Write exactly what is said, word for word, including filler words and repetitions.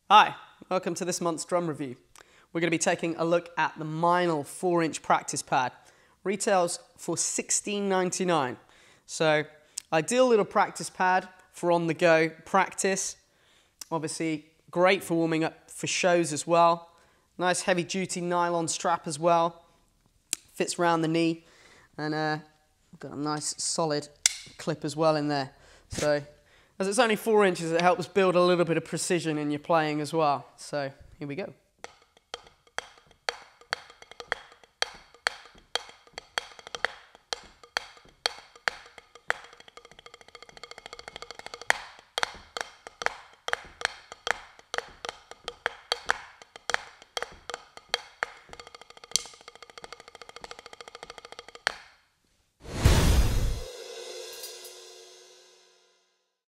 Hi, welcome to this month's drum review. We're going to be taking a look at the Meinl four inch Practice Pad. Retails for sixteen ninety-nine. So, ideal little practice pad for on the go practice. Obviously, great for warming up for shows as well. Nice heavy duty nylon strap as well. Fits around the knee, and uh, got a nice solid clip as well in there. So, as it's only four inches, it helps build a little bit of precision in your playing as well. So, here we go.